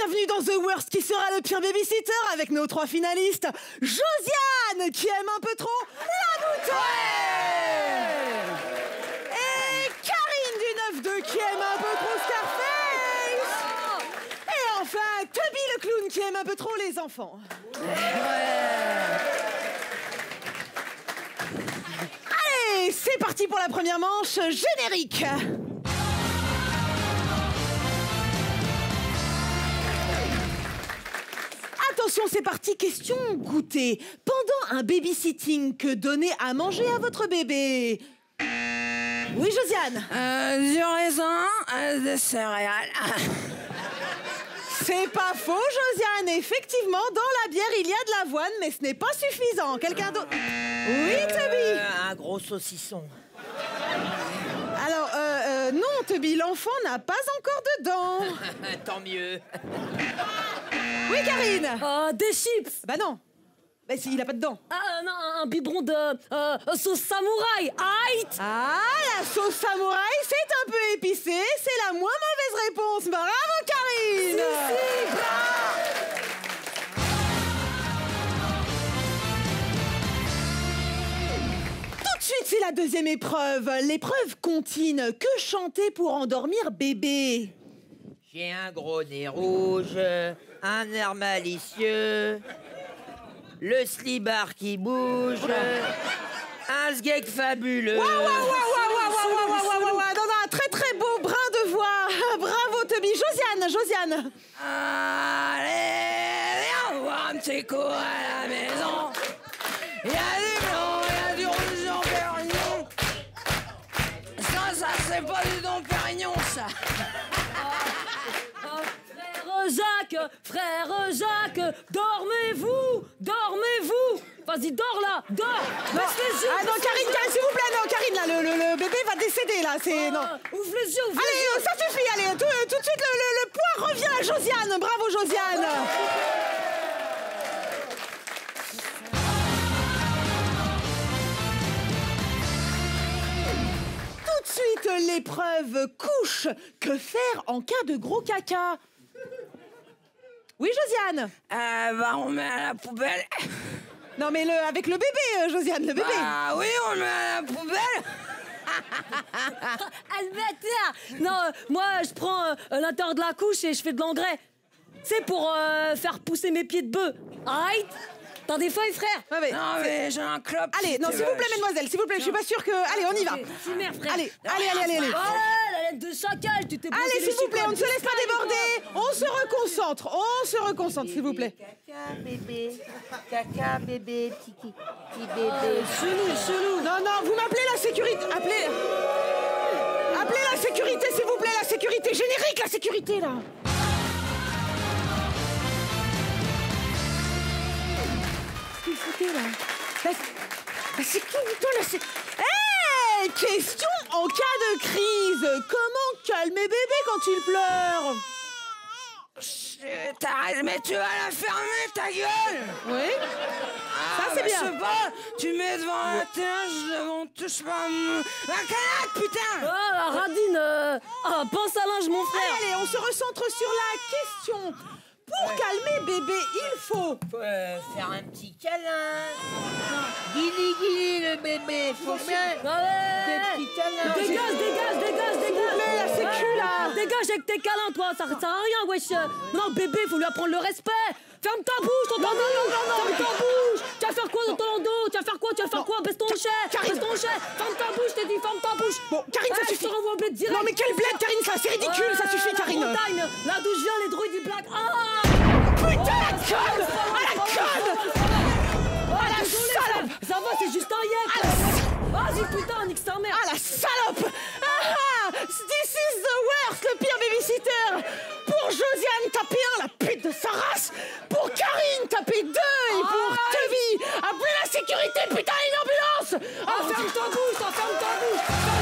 bienvenue dans The Worst, qui sera le pire babysitter avec nos 3 finalistes. Josiane, qui aime un peu trop la bouteille. Et Karine du 9-2, qui aime un peu trop Scarface. Et enfin, Toby le clown, qui aime un peu trop les enfants. Allez, c'est parti pour la première manche, générique. Attention, c'est parti, question goûter. Pendant un babysitting, que donnez à manger à votre bébé? Oui, Josiane? Du raisin, des céréales. C'est pas faux, Josiane. Effectivement, dans la bière, il y a de l'avoine, mais ce n'est pas suffisant. Quelqu'un d'autre? Oui, Toby? Un gros saucisson. Alors, non, Toby, l'enfant n'a pas encore de dents. Tant mieux. Oui, Karine? Des chips. Bah non. Bah si, il a pas de dents. Ah non, un biberon de sauce samouraï. Aïe. Ah, la sauce samouraï, c'est un peu épicé. C'est la moins mauvaise réponse. Bravo, Karine. Tout de suite, c'est la deuxième épreuve. L'épreuve comptine. Que chanter pour endormir bébé? J'ai un gros nez rouge, un air malicieux, le slibard qui bouge, un sgeg fabuleux. Non, un très très beau brin de voix. Bravo, Toby. Josiane. Allez, viens voir un petit coup à la maison. Il y a du blanc, il y a du rouge en Pérignon. Ça, c'est pas du Dom Pérignon, ça. Frère Jacques, dormez-vous. Vas-y, dors là, dors. Baisse les yeux. Ah non, Karine, s'il vous plaît, non, Karine, là, le bébé va décéder, là, c'est... non. Ouvre les yeux, Allez, ça suffit, allez, tout de suite, le point revient à Josiane. Bravo, Josiane. Tout de suite, l'épreuve couche. Que faire en cas de gros caca? Oui, Josiane? On met à la poubelle. Non, mais avec le bébé, Josiane, le bébé. Ah oui, on le met à la poubelle. Alberta. Non, moi, je prends l'intérieur de la couche et je fais de l'engrais. C'est pour faire pousser mes pieds de bœuf. Aïe. T'as des feuilles, frère? Ouais, Non, mais j'ai un clope. Allez, non, s'il vous plaît, mesdemoiselle, s'il vous plaît, je suis pas sûre que... Allez, on y va. Fumer, frère. Allez. Oh, la laine de chacal, tu t'es brûlé Allez, les s'il vous plaît, chicots, on ne se laisse pas Disney, déborder. On se reconcentre, s'il vous plaît. Caca, bébé, petit bébé. Chelou. Non, vous m'appelez la sécurité. Appelez la sécurité, s'il vous plaît, la sécurité. Générique, la sécurité, là. Qu'est-ce que foutez, là? C'est qui, plutôt, là? Hé, question en cas de crise. Comment calmer bébé quand il pleure? T'arrêtes, mais tu vas la fermer, ta gueule. Oui. Ça, c'est bien. Je sais pas, tu mets devant la télé, on touche pas la canette, putain. Oh, la radine. Pense à linge, mon frère. Allez, on se recentre sur la question. Pour calmer bébé, il faut... Faire un petit câlin. Guili, le bébé. Faut bien des petits câlins. Dégage. Mais la sécu, là. Dégage avec tes câlins, toi. Ça sert à rien, wesh. Non, bébé, faut lui apprendre le respect. Ferme ta bouche, ton Ferme ta bouche. Tu vas faire quoi dans ton landau? Tu vas faire quoi? Baisse ton chef. Ferme ta bouche, t'ai dit, ferme ta bouche. Bon, Karine, ça suffit. Je te renvoie au bled direct. Non, mais quel bled, Karine, ça, c'est ridicule, ça suffit, Karine. Montagne, là d'où je viens, les druides, ils blaguent. Putain, la conne. Ah, la salope. Ça va, c'est juste un yek. Vas-y, putain, nique sa mère. Ah, la salope. This is the worst, le pire babysitter. Pour Josiane, tapez 1, la pute de sa race. Pour Karine, tapez 2. Et pour Toby, appelez la sécurité, putain, une ambulance. Ferme ta bouche.